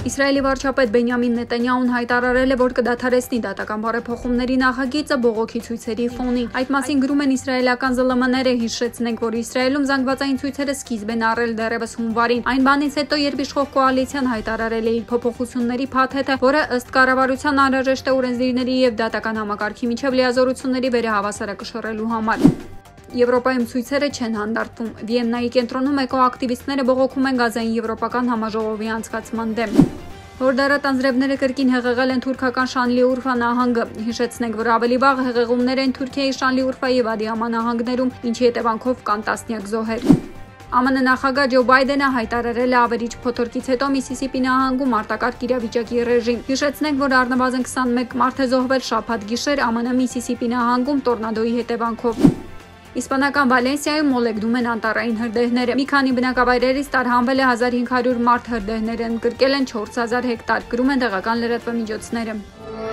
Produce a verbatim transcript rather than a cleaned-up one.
Իսրայելի վարչապետ Բենյամին Նետանյահուն հայտարարել է, որ կդադարեցնի դատական բարեփոխումների նախագիծը բողոքի ցույցերի ֆոնին։ Այդ մասին գրում են իսրայելական զլ էմ-ները, հիշեցնենք, որ Իսրայելում զանգվածային ցույցերը սկիզբ են առել դեռևս հունվարին։ Այն բանից հետո, երբ իշխող կոալիցիան հայտարարել է իր փոփոխությունների փաթեթը, որը ըստ կառավարության անհրաժեշտ է օրենսդիրների եւ դատական համակարգի միջև լիազորությունների վերահավասարակշռելու համար։ Եվրոպայում ցույցերը չեն հանդարտվում։ Վիեննայի կենտրոնում էկոակտիվիստները բողոքում են Գազային եվրոպական համաժողովի անցկացման դեմ։ Հորդարատ անձրևները կրկին հեղեղել են թուրքական Շանլիուրֆա նահանգը։ Հիշեցնենք, որ ավելի վաղ հեղեղումներ են Թուրքիայի Շանլիուրֆա եւ Ադիամա նահանգներում, ինչի հետևանքով կան տասնյակ զոհեր։ Ա Մ Ն նախագահ Ջո Բայդենը հայտարարել է ավերիչ փոթորկից հետո Միսիսիպի նահանգում արտակարգ իրավիճակի ռեժիմ։ Հիշեցնենք, որ առնվազն քսանմեկ մարդ է զոհվել շաբաթ գիշեր Ա Մ Ն Միսիսիպի նահանգում տորնադոյի հետևանքով։ Իսպանական Վալենսիայում մոլեգնում են անտառային հրդեհները։ Մի քանի բնակավայրերից տարհանվել է հազար հինգ հարյուր մարդ, հրդեհները ընդգրկել են չորս հազար հեկտար, գրում են տեղական լրատվամիջոցները։